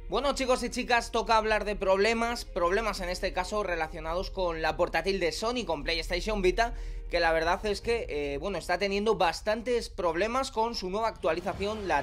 Bueno, chicos y chicas, toca hablar de problemas en este caso relacionados con la portátil de Sony, con PlayStation Vita, que la verdad es que, bueno, está teniendo bastantes problemas con su nueva actualización, la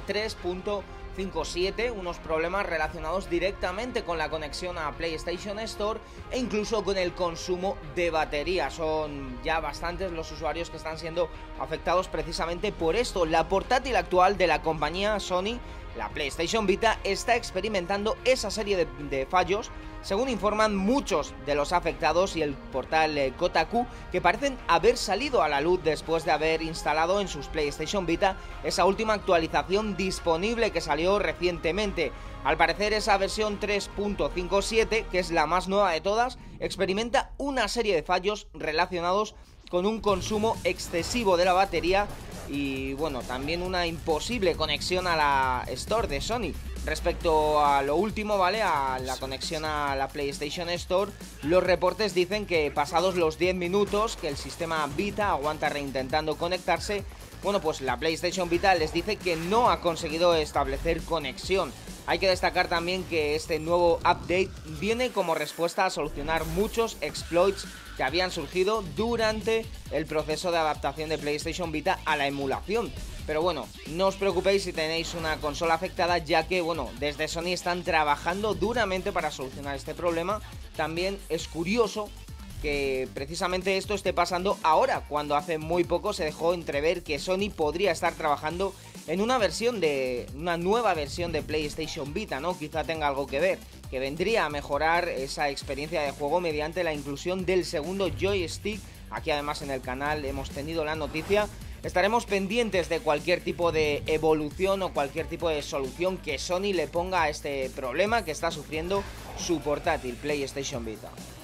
3.57, unos problemas relacionados directamente con la conexión a PlayStation Store e incluso con el consumo de batería. Son ya bastantes los usuarios que están siendo afectados precisamente por esto. La portátil actual de la compañía Sony, la PlayStation Vita, está experimentando esa serie de fallos, según informan muchos de los afectados y el portal Kotaku, que parecen haber salido a la luz después de haber instalado en sus PlayStation Vita esa última actualización disponible que salió recientemente. Al parecer esa versión 3.57, que es la más nueva de todas, experimenta una serie de fallos relacionados con un consumo excesivo de la batería y bueno, también una imposible conexión a la Store de Sony. Respecto a lo último, ¿vale? A la conexión a la PlayStation Store, los reportes dicen que pasados los 10 minutos que el sistema Vita aguanta reintentando conectarse, bueno, pues la PlayStation Vita les dice que no ha conseguido establecer conexión. Hay que destacar también que este nuevo update viene como respuesta a solucionar muchos exploits que habían surgido durante el proceso de adaptación de PlayStation Vita a la emulación. Pero bueno, no os preocupéis si tenéis una consola afectada, ya que bueno, desde Sony están trabajando duramente para solucionar este problema. También es curioso que precisamente esto esté pasando ahora, cuando hace muy poco se dejó entrever que Sony podría estar trabajando en una nueva versión de PlayStation Vita, ¿no? Quizá tenga algo que ver, que vendría a mejorar esa experiencia de juego mediante la inclusión del segundo joystick. Aquí además en el canal hemos tenido la noticia. Estaremos pendientes de cualquier tipo de evolución o cualquier tipo de solución que Sony le ponga a este problema que está sufriendo su portátil PlayStation Vita.